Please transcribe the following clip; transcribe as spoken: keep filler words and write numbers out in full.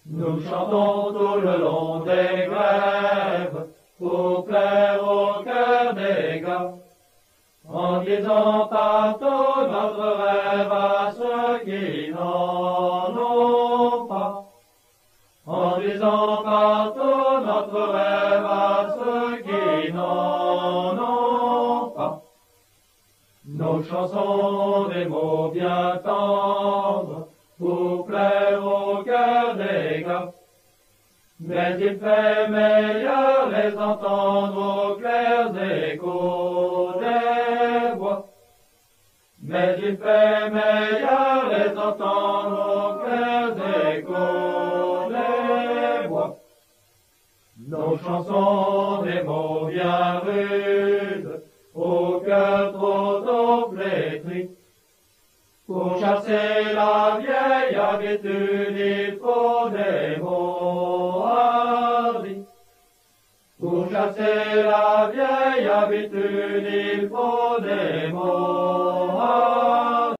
Nous chantons tout le long des grèves pour plaire au cœur des gars, en disant partout notre rêve à ceux qui n'en ont pas, en disant partout notre rêve à ceux qui n'en ont pas. Nos chansons des mots bien tendres pour plaire au cœur des gars, mais il fait meilleur les entendre aux clairs échos des bois. Mais il fait meilleur les entendre aux clairs échos des bois. Nos chansons des mots bien rudes, au cœur trop tôt flétri, pour chasser la vieille habitude, il faut des mots hardis. Pour chasser la vieille habitude, il faut des mots hardis.